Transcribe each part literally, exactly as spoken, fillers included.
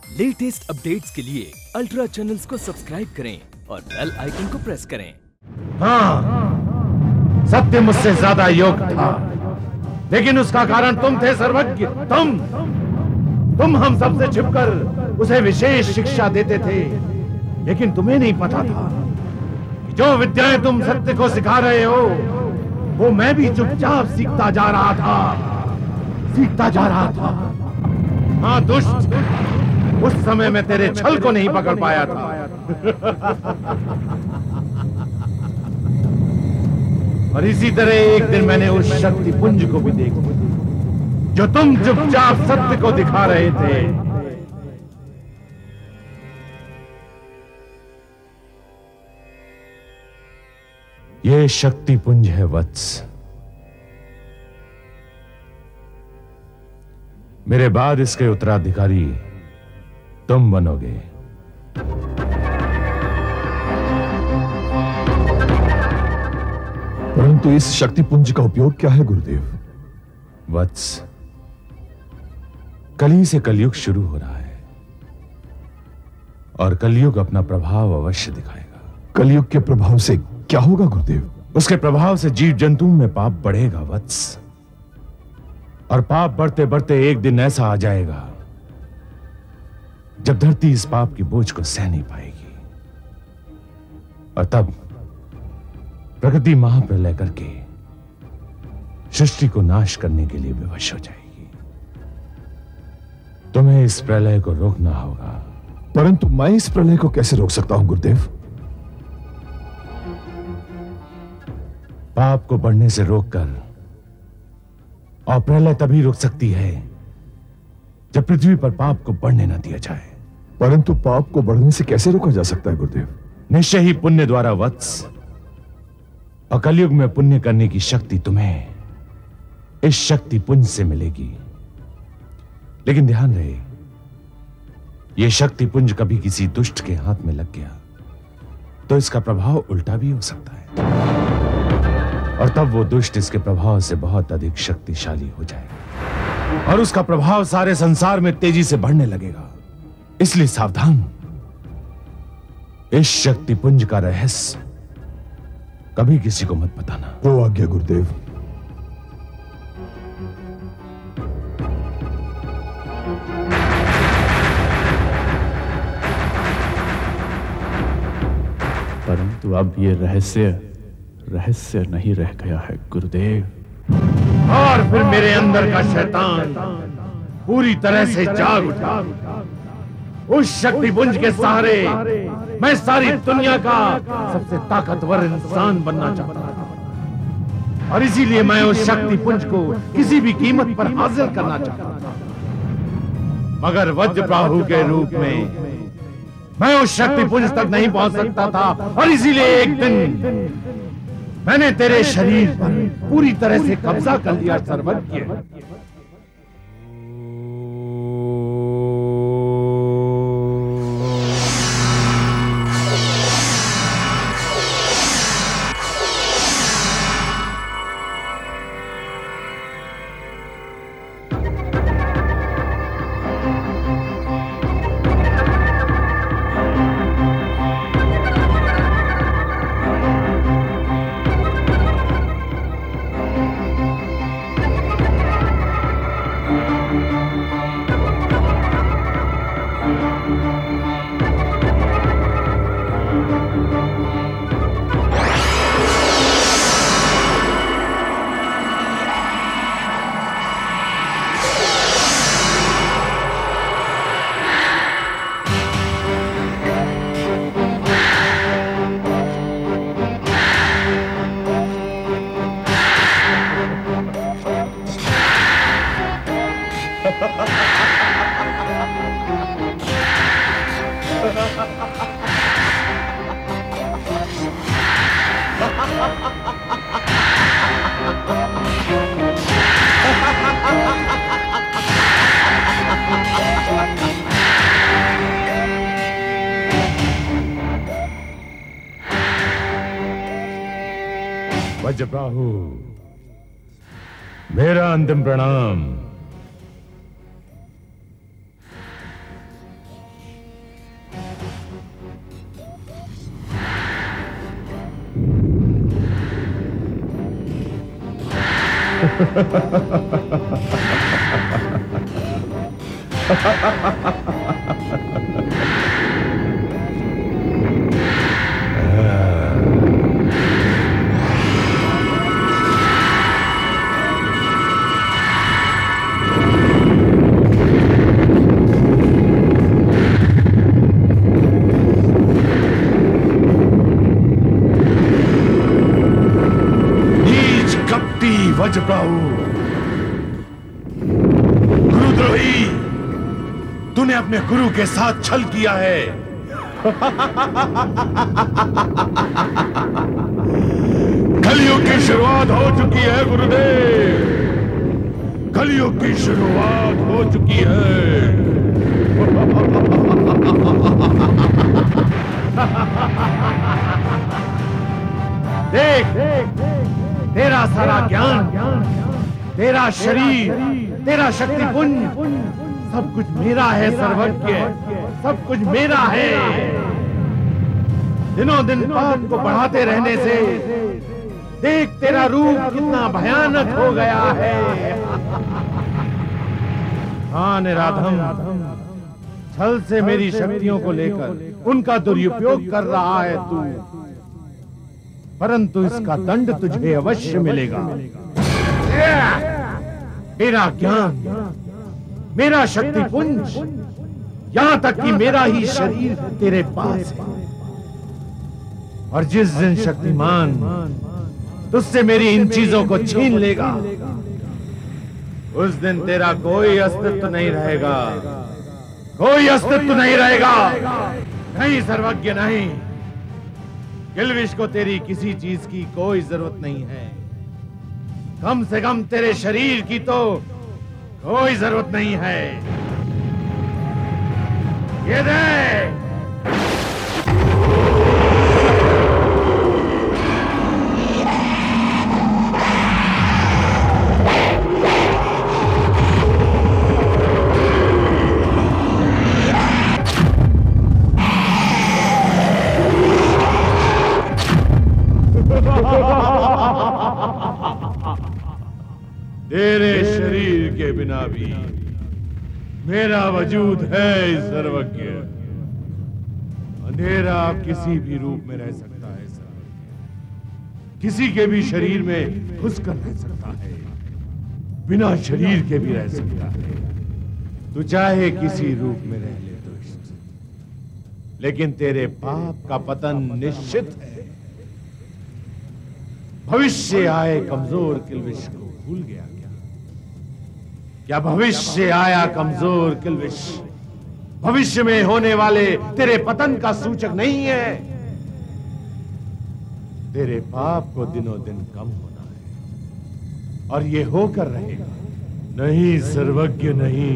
Latest updates के लिए ultra channels को सब्सक्राइब करें और बेल आइकन को प्रेस करें। हाँ, सत्य मुझसे ज्यादा योग्य था, लेकिन उसका कारण तुम थे सर्वज्ञ। तुम तुम हम सबसे छिपकर उसे विशेष शिक्षा देते थे, लेकिन तुम्हें नहीं पता था कि जो विद्याएं तुम सत्य को सिखा रहे हो वो मैं भी चुपचाप सीखता जा रहा था सीखता जा रहा था हाँ दुष्ट, उस समय मैं तेरे छल को नहीं पकड़ पाया था। और इसी तरह एक दिन मैंने उस शक्ति पुंज को भी देखा जो तुम चुपचाप सत्य को दिखा रहे थे। ये शक्ति पुंज है वत्स। मेरे बाद इसके उत्तराधिकारी तुम बनोगे। परंतु इस शक्ति पुंज का उपयोग क्या है गुरुदेव? वत्स, कली से कलयुग शुरू हो रहा है और कलयुग अपना प्रभाव अवश्य दिखाएगा। कलयुग के प्रभाव से क्या होगा गुरुदेव? उसके प्रभाव से जीव जंतु में पाप बढ़ेगा वत्स, और पाप बढ़ते बढ़ते एक दिन ऐसा आ जाएगा जब धरती इस पाप की बोझ को सह नहीं पाएगी, और तब प्रकृति महाप्रलय करके सृष्टि को नाश करने के लिए विवश हो जाएगी। तुम्हें इस प्रलय को रोकना होगा। परंतु मैं इस प्रलय को कैसे रोक सकता हूं गुरुदेव? पाप को बढ़ने से रोककर, और प्रलय तभी रुक सकती है जब पृथ्वी पर पाप को बढ़ने न दिया जाए। परंतु पाप को बढ़ने से कैसे रोका जा सकता है गुरुदेव? निश्चय ही पुण्य द्वारा वत्स, और कलयुग में पुण्य करने की शक्ति तुम्हें इस शक्ति पुंज से मिलेगी। लेकिन ध्यान रहे, यह शक्ति पुंज कभी किसी दुष्ट के हाथ में लग गया तो इसका प्रभाव उल्टा भी हो सकता है, और तब वो दुष्ट इसके प्रभाव से बहुत अधिक शक्तिशाली हो जाएगा और उसका प्रभाव सारे संसार में तेजी से बढ़ने लगेगा। इसलिए सावधान। इस शक्ति पुंज का रहस्य कभी किसी को मत बताना। वो आज्ञा गुरुदेव। परंतु अब ये रहस्य रहस्य नहीं रह गया है गुरुदेव। और फिर मेरे अंदर का शैतान पूरी तरह से जाग उठा। उस शक्ति पुंज के सहारे मैं सारी दुनिया का सबसे ताकतवर इंसान बनना चाहता था, और इसीलिए मैं उस शक्ति पुंज को किसी भी कीमत पर हासिल करना चाहता था। मगर वज्रप्राहु के रूप में मैं उस शक्ति पुंज तक नहीं पहुंच सकता था, और इसीलिए एक दिन मैंने तेरे शरीर पर पूरी तरह से कब्जा कर लिया सर्वज्ञ। वज्रप्राहु, मेरा अंतिम प्रणाम। वज्रप्राहु, गुरुद्रोही, तूने अपने गुरु के साथ छल किया है। कलयुग की शुरुआत हो चुकी है गुरुदेव, कलयुग की शुरुआत हो चुकी है। देख, देख तेरा सारा ज्ञान, तेरा शरीर, तेरा शक्तिपुंज, सब कुछ मेरा है सर्वज्ञ, सब कुछ मेरा है। दिनों दिन पाप को बढ़ाते रहने से देख तेरा रूप कितना भयानक हो गया है। हाँ निराधम, छल से मेरी शक्तियों को लेकर उनका दुरुपयोग कर रहा है तू, परंतु इसका दंड तुझे अवश्य मिलेगा। मेरा ज्ञान, मेरा शक्तिपुंज, यहां तक कि मेरा ही शरीर तेरे पास है, और जिस दिन शक्तिमान तुझसे मेरी इन चीजों को छीन लेगा, उस दिन तेरा कोई अस्तित्व नहीं रहेगा, कोई अस्तित्व नहीं रहेगा। नहीं सर्वज्ञ नहीं, किल्विश को तेरी किसी चीज की कोई जरूरत नहीं है, कम से कम तेरे शरीर की तो कोई जरूरत नहीं है। ये देख, तेरे शरीर के बिना भी मेरा वजूद है सर्वज्ञ। अंधेरा किसी भी रूप में रह सकता है सर्वज्ञ, किसी के भी शरीर में घुसकर रह सकता है, बिना शरीर के भी रह सकता है। तू चाहे किसी रूप में रह ले दुष्ट, लेकिन तेरे पाप का पतन निश्चित है। भविष्य आए कमजोर किल्विश को भूल गया क्या? क्या भविष्य आया कमजोर किल्विश भविष्य में होने वाले तेरे पतन का सूचक नहीं है? तेरे पाप को दिनों दिन कम होना है, और ये होकर रहेगा। नहीं सर्वज्ञ नहीं,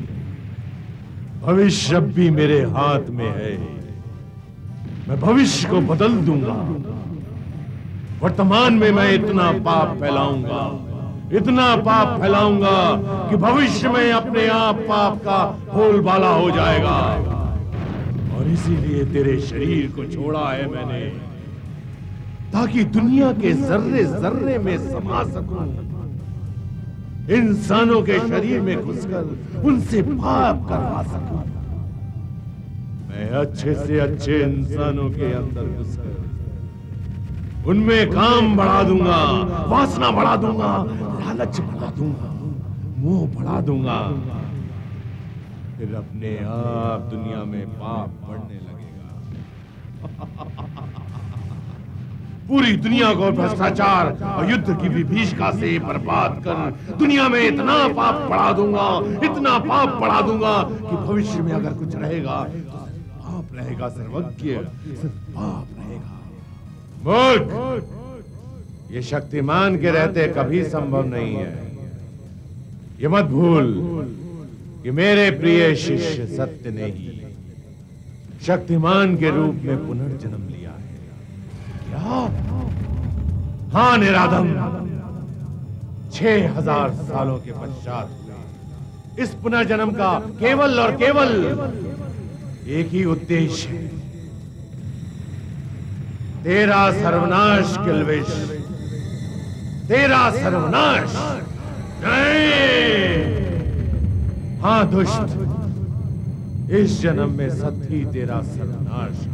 भविष्य अब भी मेरे हाथ में है। मैं भविष्य को बदल दूंगा। वर्तमान में मैं इतना पाप फैलाऊंगा, इतना पाप फैलाऊंगा कि भविष्य में अपने आप पाप का बोलबाला हो जाएगा। और इसीलिए तेरे शरीर को छोड़ा है मैंने, ताकि दुनिया के जर्रे जर्रे में समा सकूं, इंसानों के शरीर में घुसकर उनसे पाप करवा सकूं। मैं अच्छे से अच्छे इंसानों के अंदर घुसकर उनमें काम बढ़ा दूंगा, वासना बढ़ा दूंगा, लालच बढ़ा दूंगा, मोह बढ़ा दूंगा। फिर अपने आप दुनिया में पाप बढ़ने लगेगा। पूरी दुनिया को भ्रष्टाचार और युद्ध की विभीषिका से बर्बाद कर दुनिया में इतना पाप बढ़ा दूंगा, इतना पाप बढ़ा दूंगा कि भविष्य में अगर कुछ रहेगा तो पाप रहेगा सर्वज्ञ, सिर्फ पाप रहेगा। मूर्ख, ये शक्तिमान के रहते कभी संभव नहीं है। ये मत भूल कि मेरे प्रिय शिष्य सत्य ने ही शक्तिमान के रूप में पुनर्जन्म लिया है। क्या? हाँ निराधम, छह हजार सालों के पश्चात इस पुनर्जन्म का केवल और केवल एक ही उद्देश्य है, तेरा सर्वनाश किल्विश, तेरा सर्वनाश। नहीं। हाँ दुष्ट, इस जन्म में सत्य तेरा सर्वनाश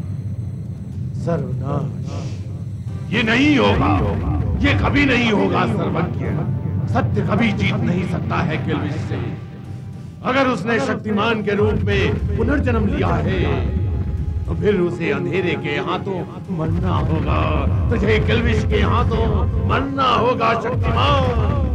सर्वनाश। ये नहीं होगा, ये कभी नहीं होगा सर्वज्ञ। सत्य कभी जीत नहीं सकता है किल्विश से। अगर उसने शक्तिमान के रूप में पुनर्जन्म लिया है तो फिर उसे अंधेरे के हाथों मरना होगा। तुझे किल्विश के हाथों मरना होगा शक्तिमान।